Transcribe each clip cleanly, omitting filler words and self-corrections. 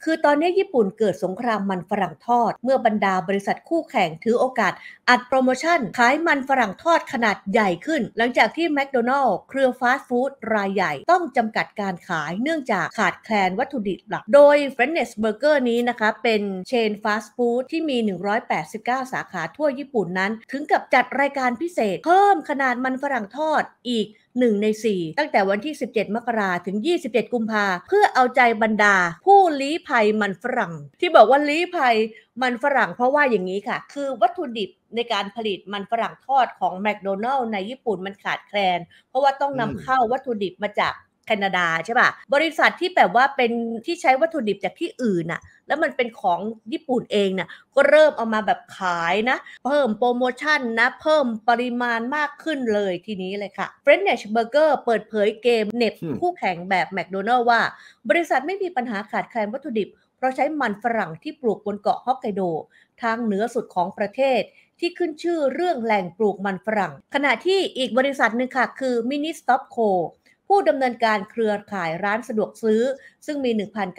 คือตอนนี้ญี่ปุ่นเกิดสงครามมันฝรั่งทอดเมื่อบรรดาบริษัทคู่แข่งถือโอกาสอัดโปรโมชั่นขายมันฝรั่งทอดขนาดใหญ่ขึ้นหลังจากที่แมคโดนัลด์เครือฟาสต์ฟู้ดรายใหญ่ต้องจำกัดการขายเนื่องจากขาดแคลนวัตถุดิบหลักโดย French Burger นี้นะคะเป็นเชนฟาสต์ฟู้ดที่มี189สาขาทั่วญี่ปุ่นนั้นถึงกับจัดรายการพิเศษเพิ่มขนาดมันฝรั่งทอดอีก1 ใน 4ตั้งแต่วันที่17มกราถึง27กุมภาเพื่อเอาใจบรรดาผู้ลี้ภัยมันฝรั่งที่บอกว่าลี้ภัยมันฝรั่งเพราะว่าอย่างนี้ค่ะคือวัตถุดิบในการผลิตมันฝรั่งทอดของแมคโดนัลด์ในญี่ปุ่นมันขาดแคลนเพราะว่าต้องนำเข้าวัตถุดิบมาจากแคนาดาใช่ป่ะบริษัทที่แบบว่าเป็นที่ใช้วัตถุดิบจากที่อื่นน่ะแล้วมันเป็นของญี่ปุ่นเองน่ะก็เริ่มเอามาแบบขายนะเพิ่มโปรโมชั่นนะเพิ่มปริมาณมากขึ้นเลยทีนี้เลยค่ะ French Burger เปิดเผยเกมเน็บคู่แข่งแบบแมคโดนัลด์ว่าบริษัทไม่มีปัญหาขาดแคลนวัตถุดิบเพราะใช้มันฝรั่งที่ปลูกบนเกาะฮอกไกโดทางเหนือสุดของประเทศที่ขึ้นชื่อเรื่องแหล่งปลูกมันฝรั่งขณะที่อีกบริษัทหนึ่งค่ะคือ Mini Stop Coผู้ดำเนินการเครือข่ายร้านสะดวกซื้อซึ่งมี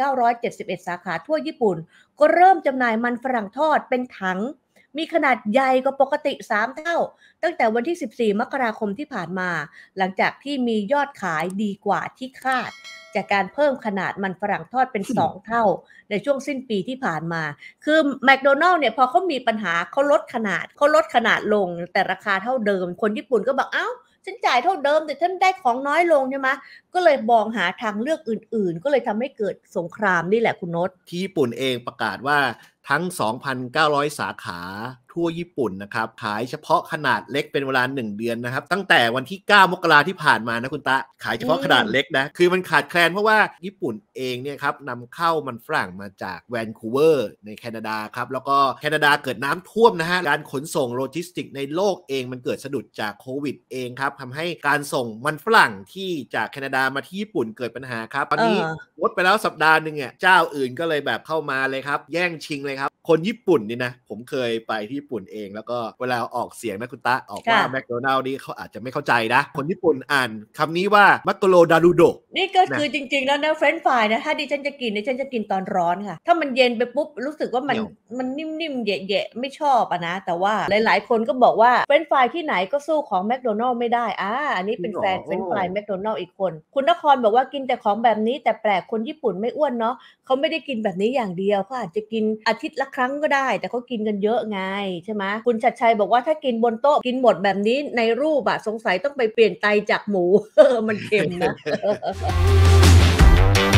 1,971 สาขาทั่วญี่ปุ่นก็เริ่มจำหน่ายมันฝรั่งทอดเป็นถังมีขนาดใหญ่กว่าปกติ3เท่าตั้งแต่วันที่14มกราคมที่ผ่านมาหลังจากที่มียอดขายดีกว่าที่คาดจากการเพิ่มขนาดมันฝรั่งทอดเป็น2เท่าในช่วงสิ้นปีที่ผ่านมาคือแมคโดนัลด์เนี่ยพอเขามีปัญหาเขาลดขนาดลงแต่ราคาเท่าเดิมคนญี่ปุ่นก็บอกฉันจ่ายเท่าเดิมแต่ฉันได้ของน้อยลงใช่ไหมก็เลยมองหาทางเลือกอื่นๆก็เลยทำให้เกิดสงครามนี่แหละคุณโน้ตที่ญี่ปุ่นเองประกาศว่าทั้ง 2,900 สาขาทั่วญี่ปุ่นนะครับขายเฉพาะขนาดเล็กเป็นเวลา1เดือนนะครับตั้งแต่วันที่9มกราที่ผ่านมานะคุณตะขายเฉพาะขนาดเล็กนะคือมันขาดแคลนเพราะว่าญี่ปุ่นเองเนี่ยครับนำเข้ามันฝรั่งมาจากแวนคูเวอร์ในแคนาดาครับแล้วก็แคนาดาเกิดน้ำท่วมนะฮะการขนส่งโลจิสติกในโลกเองมันเกิดสะดุดจากโควิดเองครับทำให้การส่งมันฝรั่งที่จากแคนาดามาที่ญี่ปุ่นเกิดปัญหาครับตอนนี้งดไปแล้วสัปดาห์นึงเนี่ยเจ้าอื่นก็เลยแบบเข้ามาเลยครับแย่งชิงเลยครับคนญี่ปุ่นนี่นะผมเคยไปที่ญี่ปุ่นเองแล้วก็เวลาออกเสียงนะคุณตะออกว่าแมคโดนัลด์นี่เขาอาจจะไม่เข้าใจนะคนญี่ปุ่นอ่านคำนี้ว่ามักโกโรดารุโดนี่ก็คือจริงๆแล้วนะเฟรนช์ฟรายนะถ้าดิฉันจะกินดิฉันจะกินตอนร้อนค่ะถ้ามันเย็นไปปุ๊บรู้สึกว่ามันนิ่มๆแยะๆไม่ชอบนะแต่ว่าหลายๆคนก็บอกว่าเฟรนช์ฟรายที่ไหนก็สู้ของแมคโดนัลด์ไม่ได้อันนี้เป็นแฟนเฟรนช์ฟรายแมคโดนัลด์อีกคนคุณนครบอกว่ากินแต่ของแบบนี้แต่แปลกคนญี่ปุ่นไม่อ้วนเนาะเขาไม่ได้กินแบบนี้อย่างเดียวเขาอาจจะกินอาทิตย์ละครั้งก็ได้แต่เขากินกันเยอะไงใช่ไหมคุณชัดชัยบอกว่าถ้ากินบนโต๊ะกินหมดแบบนี้ในรูปสงสัยต้องไปเปลี่ยนไตจากหมูมันเค็มนะ